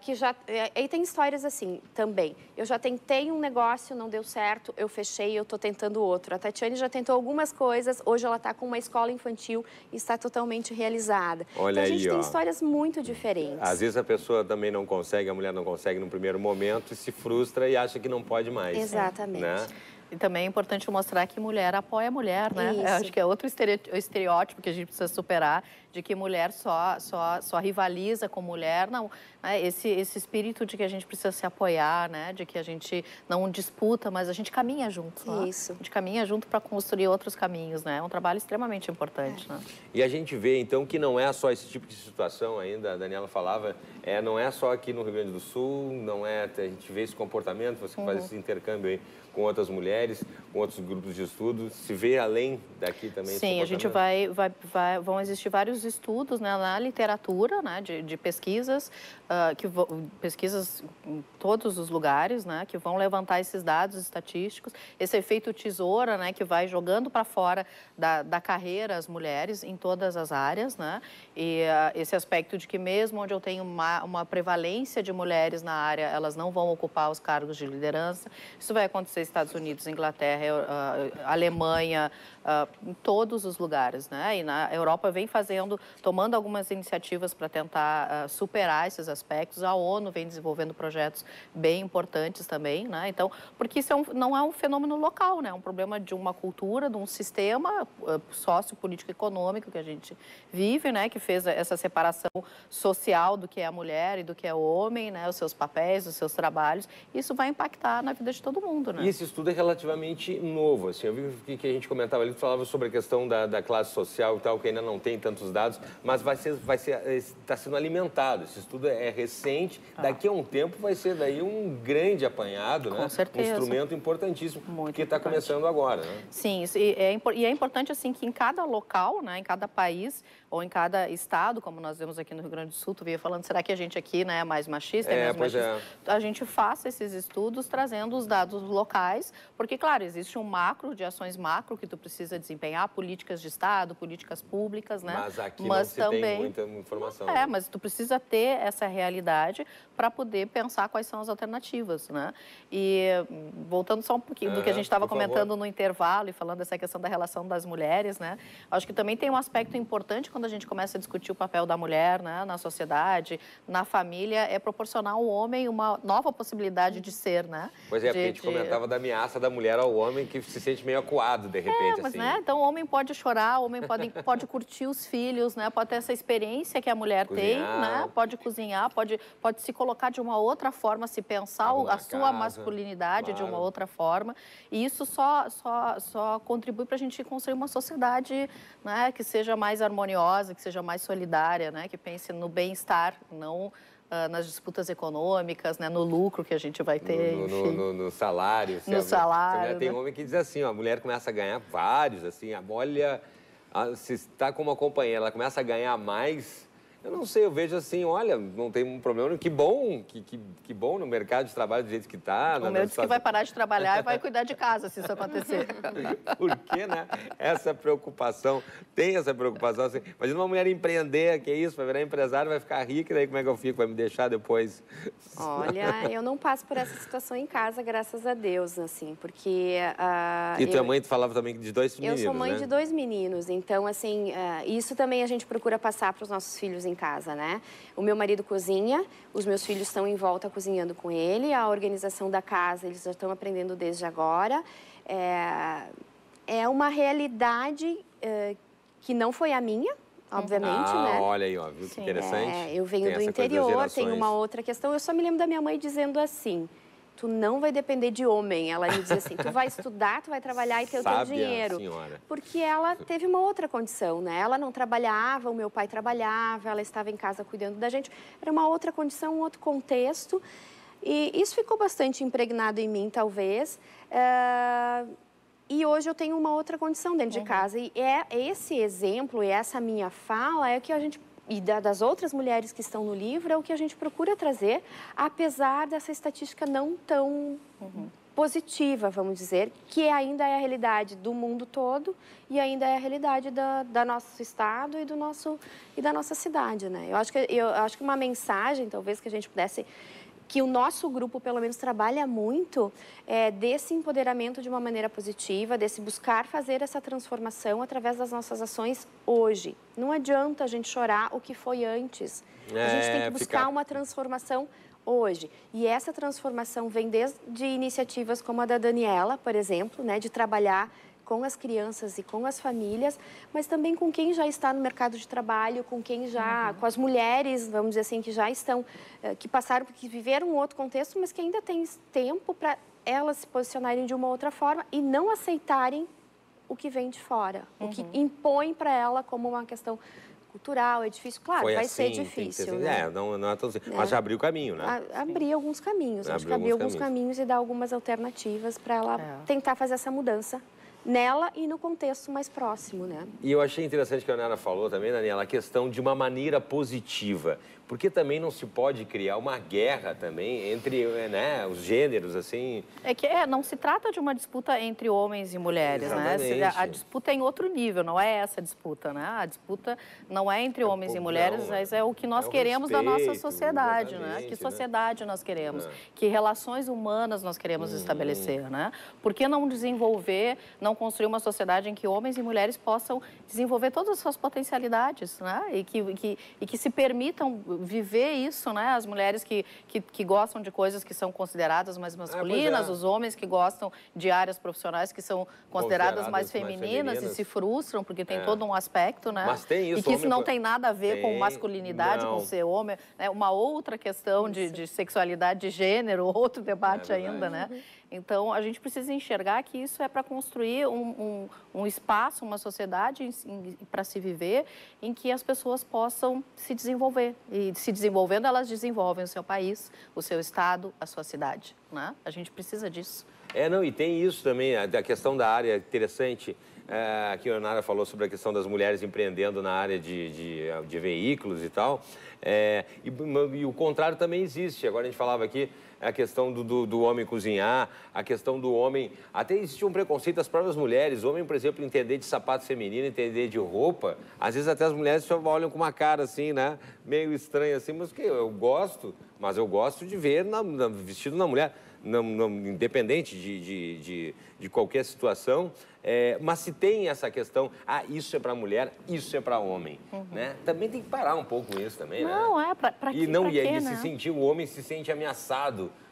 e tem histórias assim também. Eu já tentei um negócio, não deu certo, eu fechei, eu estou tentando outro. A Tatiane já tentou algumas coisas, hoje ela está com uma escola infantil e está totalmente realizada. Olha então, a gente aí, tem histórias muito diferentes. Às vezes a pessoa também não consegue, a mulher não consegue no primeiro momento e se frustra e acha que não pode mais. Exatamente. Né? E também é importante mostrar que mulher apoia a mulher, né? Isso. Acho que é outro estereótipo que a gente precisa superar, de que mulher só rivaliza com mulher. Não, né? Esse espírito de que a gente precisa se apoiar, né? De que a gente não disputa, mas a gente caminha junto. Isso. Né? A gente caminha junto para construir outros caminhos, né? É um trabalho extremamente importante. Né? E a gente vê, então, que não é só esse tipo de situação ainda, a Daniela falava, não é só aqui no Rio Grande do Sul, não é, a gente vê esse comportamento, você faz esse intercâmbio aí com outras mulheres, com outros grupos de estudo, se vê além daqui também? Sim, a gente vão existir vários estudos, né, na literatura, né, de pesquisas, pesquisas em todos os lugares, né, que vão levantar esses dados estatísticos, esse efeito tesoura, né, que vai jogando para fora da carreira as mulheres em todas as áreas, né, e esse aspecto de que mesmo onde eu tenho uma prevalência de mulheres na área, elas não vão ocupar os cargos de liderança. Isso vai acontecer Estados Unidos, Inglaterra, Alemanha, em todos os lugares, né? E na Europa vem tomando algumas iniciativas para tentar superar esses aspectos. A ONU vem desenvolvendo projetos bem importantes também, né? Então, porque isso não é um fenômeno local, né? É um problema de uma cultura, de um sistema sociopolítico econômico que a gente vive, né? Que fez essa separação social do que é a mulher e do que é o homem, né? Os seus papéis, os seus trabalhos. Isso vai impactar na vida de todo mundo, né? E esse estudo é relativamente novo, assim, eu vi que a gente comentava ali, falava sobre a questão da classe social e tal, que ainda não tem tantos dados, mas está sendo alimentado, esse estudo é recente, daqui a um tempo vai ser daí um grande apanhado, né? Com certeza. Um instrumento importantíssimo, Muito que está começando agora, né? Sim, e é importante, assim, que em cada local, né, em cada país, ou em cada estado, como nós vemos aqui no Rio Grande do Sul, tu vinha falando, será que a gente aqui, né, é mais machista, é menos machista? A gente faça esses estudos trazendo os dados locais, porque, claro, existe um macro de ações macro que tu precisa desempenhar, políticas de Estado, políticas públicas, né? Mas aqui não se tem muita informação. Né? Mas tu precisa ter essa realidade para poder pensar quais são as alternativas, né? E voltando só um pouquinho do que a gente estava comentando no intervalo e falando dessa questão da relação das mulheres, né? Acho que também tem um aspecto importante quando a gente começa a discutir o papel da mulher, né, na sociedade, na família, é proporcionar ao homem uma nova possibilidade de ser, né? Pois é, porque a gente comentava falava da ameaça da mulher ao homem que se sente meio acuado, de repente, mas, assim. né? Então, o homem pode chorar, o homem pode curtir os filhos, né? Pode ter essa experiência que a mulher tem, né? Pode cozinhar, pode se colocar de uma outra forma, se pensar a sua masculinidade de uma outra forma. E isso só contribui para a gente construir uma sociedade, né? Que seja mais harmoniosa, que seja mais solidária, né? Que pense no bem-estar, não nas disputas econômicas, né, no lucro que a gente vai ter, no salário. No salário. Né? Tem homem que diz assim, ó, a mulher começa a ganhar vários, assim, olha, se está com uma companheira, ela começa a ganhar mais, eu não sei, eu vejo assim, olha, não tem um problema, que bom, que bom no mercado de trabalho do jeito que está. O meu disse que vai parar de trabalhar e vai cuidar de casa, se isso acontecer. Por que, né? Essa preocupação, tem essa preocupação, assim, imagina uma mulher empreender, que é isso, vai virar empresário, vai ficar rica, e daí como é que eu fico? Vai me deixar depois? Olha, eu não passo por essa situação em casa, graças a Deus, assim, porque... E tua mãe, tu falava também de 2 meninos, Eu sou mãe né? de 2 meninos, então, assim, isso também a gente procura passar para os nossos filhos em casa, né? O meu marido cozinha, os meus filhos estão em volta cozinhando com ele, a organização da casa eles já estão aprendendo desde agora. É uma realidade que não foi a minha, obviamente, né? Olha aí, ó, viu que interessante. Eu venho do interior, tem uma outra questão. Eu só me lembro da minha mãe dizendo assim: tu não vai depender de homem. Ela me dizia assim, tu vai estudar, tu vai trabalhar e ter o teu dinheiro. Senhora. Porque ela teve uma outra condição, né? Ela não trabalhava, o meu pai trabalhava, ela estava em casa cuidando da gente. Era uma outra condição, um outro contexto. E isso ficou bastante impregnado em mim, talvez. E hoje eu tenho uma outra condição dentro de casa. E esse exemplo e essa minha fala é o que a gente... E das outras mulheres que estão no livro, é o que a gente procura trazer, apesar dessa estatística não tão positiva, vamos dizer, que ainda é a realidade do mundo todo e ainda é a realidade da nosso estado e da nossa cidade, né? Eu acho que uma mensagem, talvez, que a gente pudesse... que o nosso grupo, pelo menos, trabalha muito desse empoderamento de uma maneira positiva, desse buscar fazer essa transformação através das nossas ações hoje. Não adianta a gente chorar o que foi antes. A gente tem que buscar uma transformação hoje. E essa transformação vem desde iniciativas como a da Daniela, por exemplo, né, de trabalhar com as crianças e com as famílias, mas também com quem já está no mercado de trabalho, com quem já, com as mulheres, vamos dizer assim, que já estão, que passaram, que viveram um outro contexto, mas que ainda têm tempo para elas se posicionarem de uma outra forma e não aceitarem o que vem de fora, o que impõe para ela como uma questão cultural, é difícil, claro, vai ser difícil. Né? Não é tão simples, mas já abriu o caminho, né? Abrir alguns caminhos, acho que abrir alguns caminhos e dar algumas alternativas para ela tentar fazer essa mudança nela e no contexto mais próximo, né? E eu achei interessante que a Nara falou também, Daniela, a questão de uma maneira positiva, porque também não se pode criar uma guerra também entre, né, os gêneros, assim... Não se trata de uma disputa entre homens e mulheres, exatamente, né? A disputa é em outro nível, não é essa disputa, né? A disputa não é entre homens e mulheres, mas é o que nós queremos da nossa sociedade, né? Que sociedade nós queremos, que relações humanas nós queremos estabelecer, né? Por que não desenvolver, não construir uma sociedade em que homens e mulheres possam desenvolver todas as suas potencialidades, né? E que se permitam viver isso, né? As mulheres que gostam de coisas que são consideradas mais masculinas, os homens que gostam de áreas profissionais que são consideradas mais femininas e se frustram, porque tem todo um aspecto, né? Mas tem isso, e que isso não tem nada a ver com masculinidade, com ser homem, né? Uma outra questão de sexualidade de gênero, outro debate ainda, né? Então, a gente precisa enxergar que isso é para construir um espaço, uma sociedade para se viver, em que as pessoas possam se desenvolver. E se desenvolvendo, elas desenvolvem o seu país, o seu estado, a sua cidade, né? A gente precisa disso. E tem isso também, a questão da área interessante, que a Leonara falou sobre a questão das mulheres empreendendo na área de veículos e tal, e o contrário também existe. Agora a gente falava aqui a questão do homem cozinhar, a questão do homem... Até existe um preconceito das próprias mulheres. O homem, por exemplo, entender de sapato feminino, entender de roupa. Às vezes até as mulheres só olham com uma cara assim, né? Meio estranha assim, mas que eu gosto, mas eu gosto de ver vestido na mulher, independente de qualquer situação. Mas se tem essa questão, isso é para mulher, isso é para homem, né? Também tem que parar um pouco com isso também, né? Não, para quê, E se sentir, o homem se sente ameaçado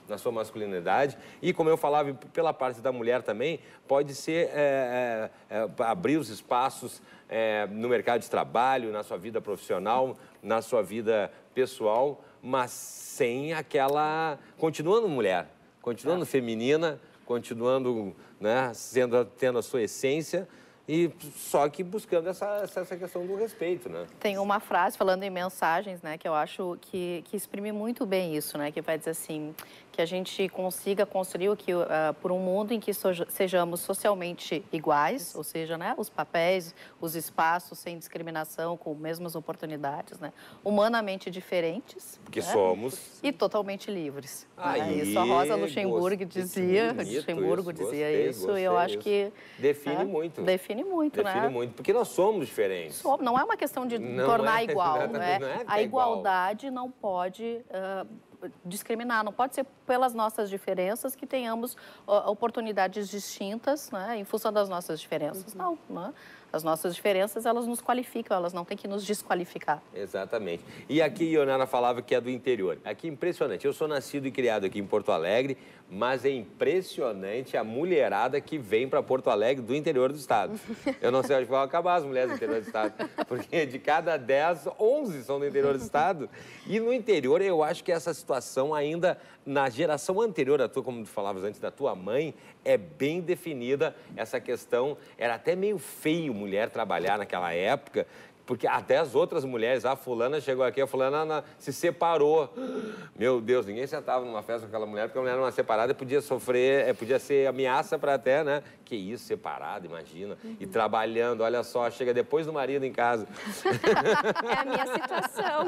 na sua masculinidade. E, como eu falava, pela parte da mulher também, pode ser abrir os espaços no mercado de trabalho, na sua vida profissional, na sua vida pessoal, mas sem aquela... continuando mulher, continuando feminina, continuando, né, tendo a sua essência, e só que buscando essa questão do respeito, né? Tem uma frase, falando em mensagens, né, que eu acho que exprime muito bem isso, né, que vai dizer assim, que a gente consiga construir por um mundo em que sejamos socialmente iguais, ou seja, né, os papéis, os espaços sem discriminação, com mesmas oportunidades, né, humanamente diferentes. Porque né, somos... E totalmente livres. Aí, isso a Rosa Luxemburgo dizia, Gostei, isso, e eu acho que... Define muito. Define muito, né? Define muito, porque nós somos diferentes. Não é uma questão de tornar igual, né? A igualdade não pode discriminar, não pode ser pelas nossas diferenças que tenhamos oportunidades distintas, né, em função das nossas diferenças. Não, né? As nossas diferenças, elas nos qualificam, elas não têm que nos desqualificar. Exatamente. E aqui, Ionara falava que é do interior. Aqui, impressionante. Eu sou nascido e criado aqui em Porto Alegre, mas é impressionante a mulherada que vem para Porto Alegre do interior do estado. Eu não sei onde vão acabar as mulheres do interior do estado, porque de cada 10, 11 são do interior do estado. E no interior, eu acho que essa situação ainda, na geração anterior à tua, como tu falavas antes, da tua mãe, é bem definida essa questão. Era até meio feio mulher trabalhar naquela época, porque até as outras mulheres, a fulana chegou aqui, a fulana se separou. Meu Deus, ninguém sentava numa festa com aquela mulher, porque a mulher era uma separada e podia sofrer, podia ser ameaça para até, né? Que isso, separada, imagina. E trabalhando, olha só, chega depois do marido em casa. É a minha situação.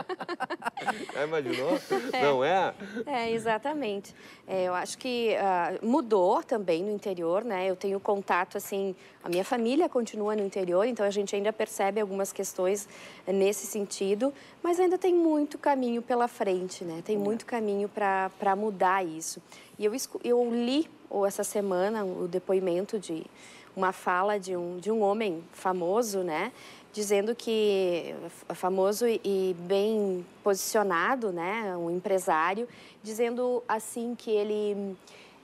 Imaginou? Não é? É, exatamente. Eu acho que mudou também no interior, né? Eu tenho contato, assim, a minha família continua no interior, então a gente ainda percebe algumas questões nesse sentido, mas ainda tem muito caminho pela frente, né? Tem muito caminho para mudar isso. E eu li essa semana o depoimento de uma fala de um homem famoso, né? Dizendo que, famoso e bem posicionado, né? Um empresário, dizendo assim que ele,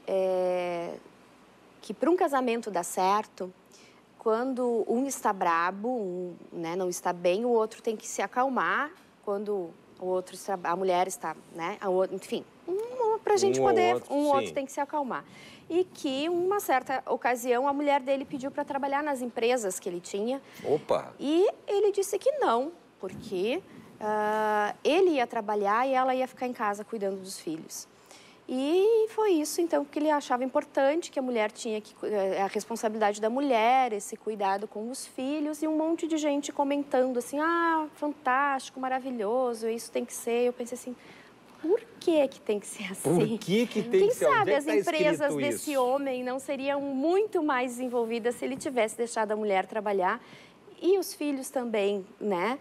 que para um casamento dar certo, quando um está brabo, né, não está bem, o outro tem que se acalmar. Quando o outro, a mulher está, né, enfim, para a gente poder, outro tem que se acalmar. E que, uma certa ocasião, a mulher dele pediu para trabalhar nas empresas que ele tinha. Opa! E ele disse que não, porque ele ia trabalhar e ela ia ficar em casa cuidando dos filhos. E foi isso, então, que ele achava importante, que a mulher tinha que... a responsabilidade da mulher, esse cuidado com os filhos, e um monte de gente comentando assim, fantástico, maravilhoso, isso tem que ser. Eu pensei assim, por que tem que ser assim? Por que tem que ser? Quem sabe as empresas desse homem não seriam muito mais desenvolvidas se ele tivesse deixado a mulher trabalhar, e os filhos também, né?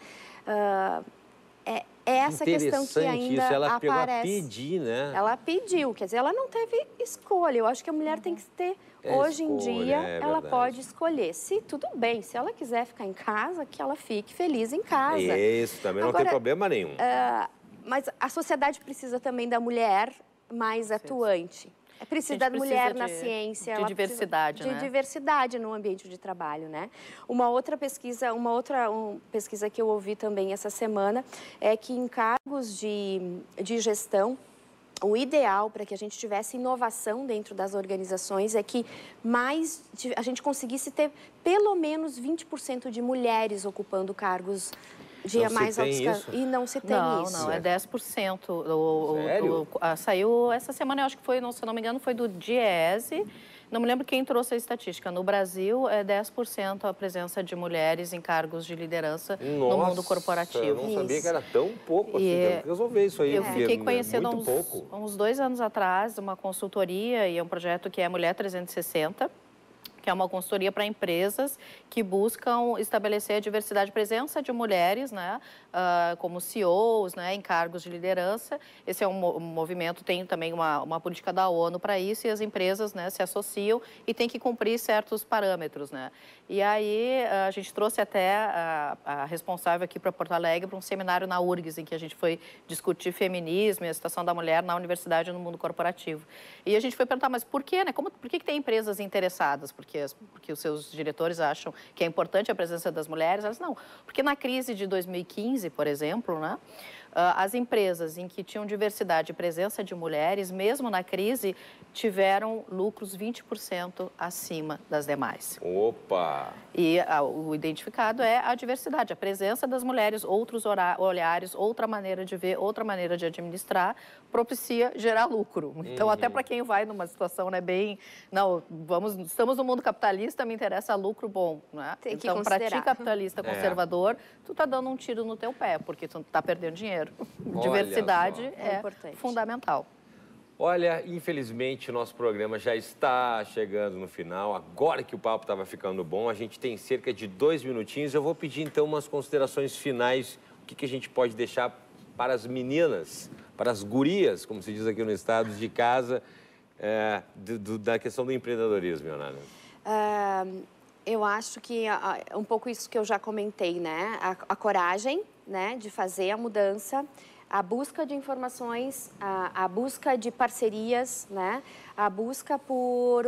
É essa questão que ainda isso. Ela aparece. Pegou a pedir, né? Ela pediu, quer dizer, ela não teve escolha. Eu acho que a mulher tem que ter, hoje em dia, ela pode escolher. Se tudo bem, se ela quiser ficar em casa, que ela fique feliz em casa. Isso, também não tem problema nenhum. Mas a sociedade precisa também da mulher mais atuante. Precisa da mulher na ciência. De diversidade, né? De diversidade no ambiente de trabalho, né? Uma outra pesquisa que eu ouvi também essa semana é que em cargos de gestão, o ideal para que a gente tivesse inovação dentro das organizações é que a gente conseguisse ter pelo menos 20% de mulheres ocupando cargos de mais altos cargos. E não se tem isso. Não, é 10%. Sério? Saiu essa semana, eu acho que foi, se não me engano, foi do DIEESE. Não me lembro quem trouxe a estatística. No Brasil, é 10% a presença de mulheres em cargos de liderança no mundo corporativo. Eu não sabia que era tão pouco assim. Tem que resolver isso aí. Eu fiquei conhecendo há uns 2 anos atrás uma consultoria e um projeto que é Mulher 360, que que é uma consultoria para empresas que buscam estabelecer a diversidade e presença de mulheres, né, como CEOs, né, em cargos de liderança. Esse é um movimento, tem também uma política da ONU para isso, e as empresas, né, se associam e têm que cumprir certos parâmetros, né. E aí a gente trouxe até a responsável aqui para Porto Alegre para um seminário na URGS, em que a gente foi discutir feminismo e a situação da mulher na universidade e no mundo corporativo. E a gente foi perguntar, mas por quê, né? Por que tem empresas interessadas? Porque os seus diretores acham que é importante a presença das mulheres? Elas não, porque na crise de 2015, por exemplo, né? As empresas em que tinham diversidade e presença de mulheres, mesmo na crise, tiveram lucros 20% acima das demais. Opa! E o identificado é a diversidade, a presença das mulheres, outros olhares, outra maneira de ver, outra maneira de administrar, propicia gerar lucro. Então, até para quem vai numa situação, né, bem... Não, estamos no mundo capitalista, me interessa lucro bom, né? Tem que então, para considerar. ti, capitalista conservador, tu tá dando um tiro no teu pé, porque tu tá perdendo dinheiro. Diversidade é importante. fundamental. Olha, infelizmente o nosso programa já está chegando no final. Agora que o papo estava ficando bom, a gente tem cerca de 2 minutinhos. Eu vou pedir então umas considerações finais. O que a gente pode deixar para as meninas, para as gurias, como se diz aqui no estado de casa, da questão do empreendedorismo, Ionara? Eu acho que um pouco isso que eu já comentei, né? A coragem, né, de fazer a mudança, a busca de informações, a busca de parcerias, né? A busca por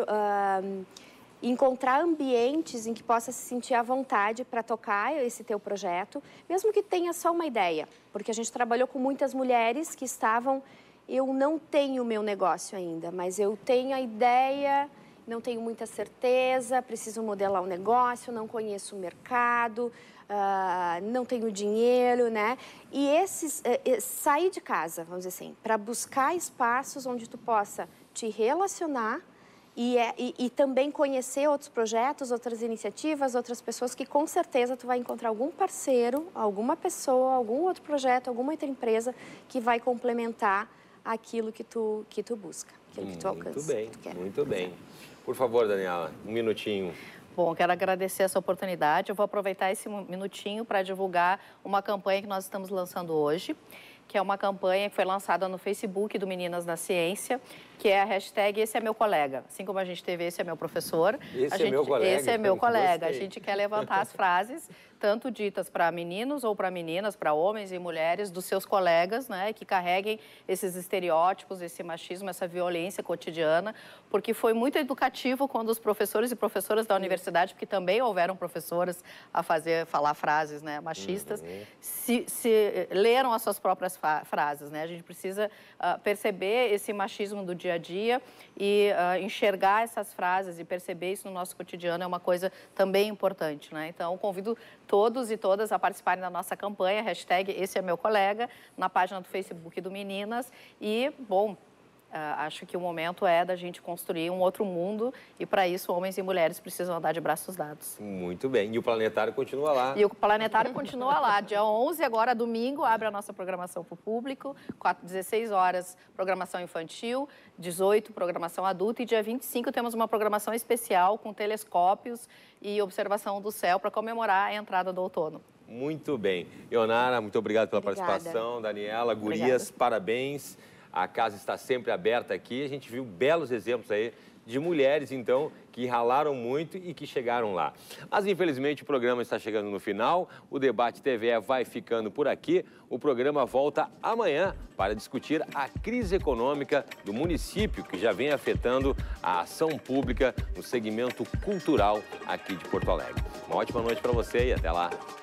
encontrar ambientes em que possa se sentir à vontade para tocar esse teu projeto, mesmo que tenha só uma ideia, porque a gente trabalhou com muitas mulheres que estavam, eu não tenho o meu negócio ainda, mas eu tenho a ideia, não tenho muita certeza, preciso modelar um negócio, não conheço o mercado, não tenho dinheiro, né? E sair de casa, vamos dizer assim, para buscar espaços onde tu possa te relacionar e também conhecer outros projetos, outras iniciativas, outras pessoas que com certeza tu vai encontrar algum parceiro, alguma pessoa, algum outro projeto, alguma outra empresa que vai complementar aquilo que tu busca, aquilo que tu alcança. Muito bem, muito bem. Por favor, Daniela, um minutinho. Bom, quero agradecer essa oportunidade. Eu vou aproveitar esse minutinho para divulgar uma campanha que nós estamos lançando hoje, que é uma campanha que foi lançada no Facebook do Meninas na Ciência, que é a hashtag Esse é meu colega. Assim como a gente teve Esse é meu professor, Esse é meu colega. Esse é meu colega. Gostei. A gente quer levantar as frases, tanto ditas para meninos ou para meninas, para homens e mulheres, dos seus colegas, né, que carreguem esses estereótipos, esse machismo, essa violência cotidiana, porque foi muito educativo quando os professores e professoras da universidade, porque também houveram professoras a falar frases, né, machistas, se leram as suas próprias frases, né? A gente precisa perceber esse machismo do dia a dia e enxergar essas frases e perceber isso no nosso cotidiano é uma coisa também importante, né? Então, convido todos e todas a participarem da nossa campanha, hashtag Esse é meu colega, na página do Facebook do Meninas. E, bom, acho que o momento é da gente construir um outro mundo e, para isso, homens e mulheres precisam andar de braços dados. Muito bem. E o Planetário continua lá. E o Planetário continua lá. Dia 11, agora domingo, abre a nossa programação para o público. 16 horas, programação infantil. 18, programação adulta. E dia 25 temos uma programação especial com telescópios e observação do céu para comemorar a entrada do outono. Muito bem. Ionara, muito obrigado pela participação. Daniela, gurias, parabéns. A casa está sempre aberta aqui. A gente viu belos exemplos aí de mulheres, então, que ralaram muito e que chegaram lá. Mas, infelizmente, o programa está chegando no final. O Debate TVE vai ficando por aqui. O programa volta amanhã para discutir a crise econômica do município, que já vem afetando a ação pública no segmento cultural aqui de Porto Alegre. Uma ótima noite para você e até lá.